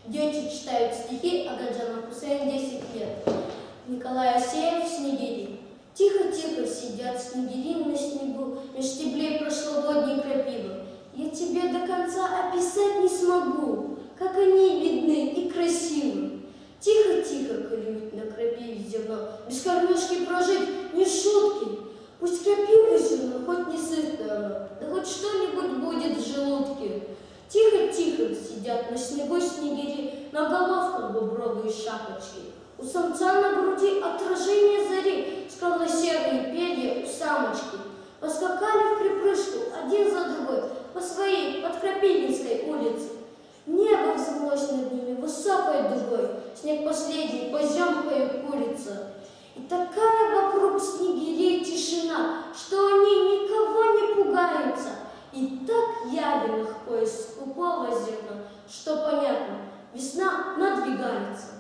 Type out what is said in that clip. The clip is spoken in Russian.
Дети читают стихи о Гаджана Хусейн 10 лет. Николай Асеев «Снегири». Тихо-тихо сидят снегири на снегу, меж стеблей прошлогодней крапивы. Я тебе до конца описать не смогу, как они видны и красивы. Тихо-тихо клюют на крапиве зерно, без кормежки прожить не шутки. Пусть крапива зерно, хоть не сытное оно, да хоть что-нибудь будет в желудке. Тихо-тихо сидят на снегу снегири, на головках бобровые шапочки. У самца на груди отражение зари, скарло-серые перья у самочки. Поскакали в припрыжку один за другой по своей подкрапивинской улице. Небо взвелось над ними высокой дугой, снег последний поземкой курица. И такая вокруг снегирей тишина, что они никого не пугаются. И так явен их поиск скупого зерна, что понятно, весна надвигается.